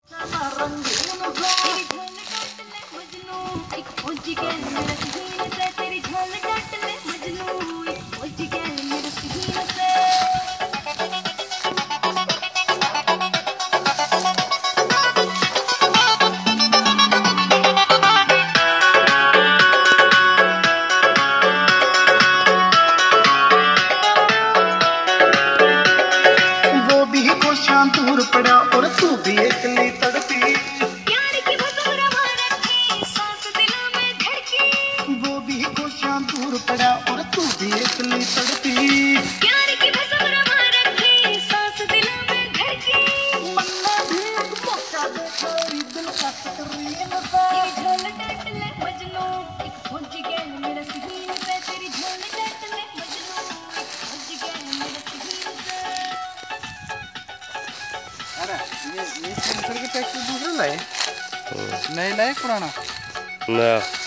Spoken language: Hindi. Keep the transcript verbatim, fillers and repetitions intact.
दूर पड़ा और तू भी एकली तड़पी, प्यार की भसुरमा रखी सांस दिलों में धड़की। वो भी कोशियां दूर पड़ा और तू भी एकली तड़पी, प्यार की भसुरमा रखी सांस दिलों में धड़की। मन्ना भी एक मौका देखा दिल का तकरीन सा, तेरी झोल डांट ले मजनू एक फौजी गैल मेरा सीन से। तेरी झोल डांट ले मजनू एक फौजी गैल मेरा सीन से। अरे ये ये सेंसर के टैक्स दूसरा लाए, नए लाए पुराना ना